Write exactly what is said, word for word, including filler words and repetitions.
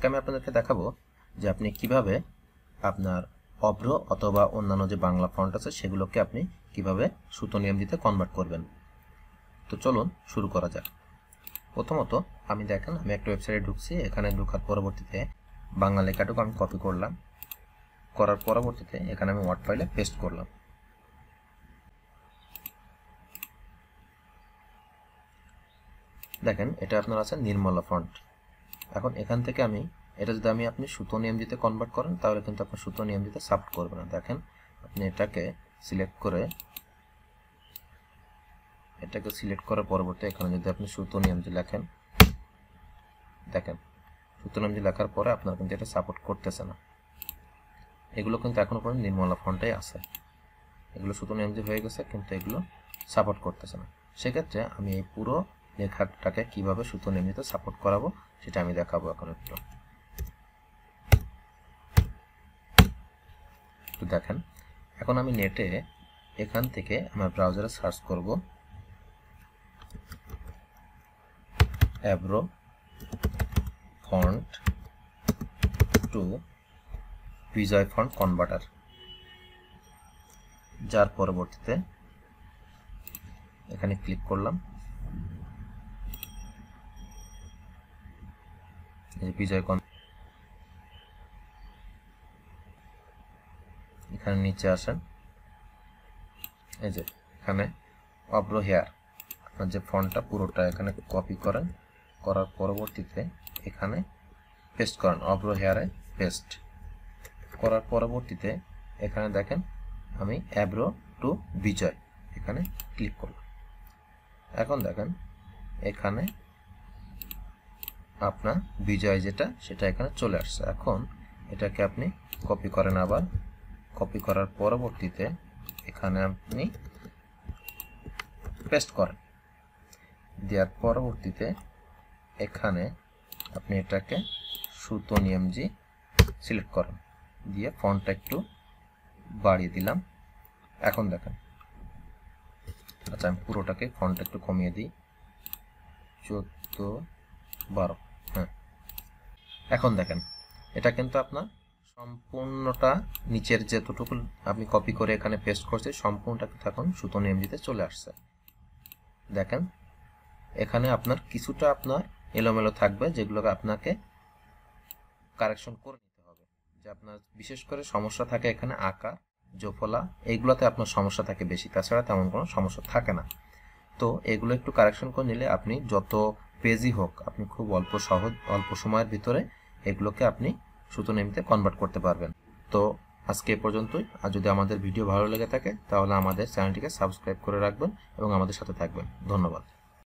আজকে আমি আপনাদেরকে দেখাবো যে আপনি কিভাবে আপনার অভ্র অথবা অন্যান্য যে বাংলা ফন্ট আছে সেগুলোকে আপনি কিভাবে সুতো নিয়ম দিতে কনভার্ট করবেন। তো চলুন শুরু করা যাক। প্রথমত আমি দেখেন আমি একটা ওয়েবসাইটে ঢুকছি। এখানে ঢোকার পরবর্তীতে বাংলা লেখাটুকু আমি কপি করলাম, করার পরবর্তীতে এখানে আমি ওয়ার্ড ফাইলে পেস্ট করলাম। দেখেন এটা আপনার আছে নির্মলা ফন্ট। এখন এখান থেকে আমি এটা যদি আমি আপনি সুতো নিয়ম দিতে কনভার্ট করেন তাহলে কিন্তু আপনার সুতো নিয়ম দিতে সাপোর্ট করবে না। দেখেন আপনি এটাকে সিলেক্ট করে এটাকে সিলেক্ট করার পরবর্তী এখানে যদি আপনি সুতো নিয়ম দিয়ে লেখেন, দেখেন সুতো নিয়ম দিয়ে লেখার পরে আপনার কিন্তু এটা সাপোর্ট করতেছে না। এগুলো কিন্তু এখনো পর্যন্ত নির্মলা ফন্টেই আছে, এগুলো সুতো নিয়ম দিয়ে হয়ে গেছে কিন্তু এগুলো সাপোর্ট করতেছে না। সেক্ষেত্রে আমি এই পুরো লেখাটাকে কিভাবে সুতো নিয়ম দিতে সাপোর্ট করাবো সেটা আমি দেখাবো এখন একটু। তো দেখেন এখন আমি নেটে এখান থেকে আমার ব্রাউজারে সার্চ করব Avro font to Bijoy font converter, যার পরবর্তীতে এখানে ক্লিক করলাম। এই বিজয় কন এখানে নিচে আসেন, এই যে এখানে অভ্র হেয়ার আপনার যে ফন্টটা পুরোটা এখানে কপি করেন, করার পরবর্তীতে এখানে পেস্ট করেন। অভ্র হেয়ারে পেস্ট করার পরবর্তীতে এখানে দেখেন আমি অ্যাব্রো টু বিজয় এখানে ক্লিক করলাম। এখন দেখেন এখানে আপনার বিজয় যেটা সেটা এখানে চলে আসছে। এখন এটাকে আপনি কপি করেন, আবার কপি করার পরবর্তীতে এখানে আপনি পেস্ট করেন, দেওয়ার পরবর্তীতে এখানে আপনি এটাকে সুতো নিয়ম জি সিলেক্ট করেন, দিয়ে ফন্টটা একটু বাড়িয়ে দিলাম। এখন দেখেন, আচ্ছা আমি পুরোটাকে ফন্টটা একটু কমিয়ে দিই, চোদ্দ বারো। হ্যাঁ এখন দেখেন এটা কিন্তু আপনার সম্পূর্ণটা নিচের যেতটুকু আপনি কপি করে এখানে পেস্ট করছে সম্পূর্ণটা কিন্তু এখন সুতো নিয়ম দিতে চলে আসছে। দেখেন এখানে আপনার কিছুটা আপনার এলোমেলো থাকবে, যেগুলোকে আপনাকে কারেকশন করে নিতে হবে। যে আপনার বিশেষ করে সমস্যা থাকে এখানে আকার জোফলা, এইগুলোতে আপনার সমস্যা থাকে বেশি, তাছাড়া তেমন কোনো সমস্যা থাকে না। তো এগুলো একটু কারেকশন করে নিলে আপনি যত পেজই হোক আপনি খুব অল্প সহজ অল্প সময়ের ভিতরে এগুলোকে আপনি সুতো নিয়মিতে কনভার্ট করতে পারবেন। তো আজকে এ পর্যন্তই। আর যদি আমাদের ভিডিও ভালো লেগে থাকে তাহলে আমাদের চ্যানেলটিকে সাবস্ক্রাইব করে রাখবেন এবং আমাদের সাথে থাকবেন। ধন্যবাদ।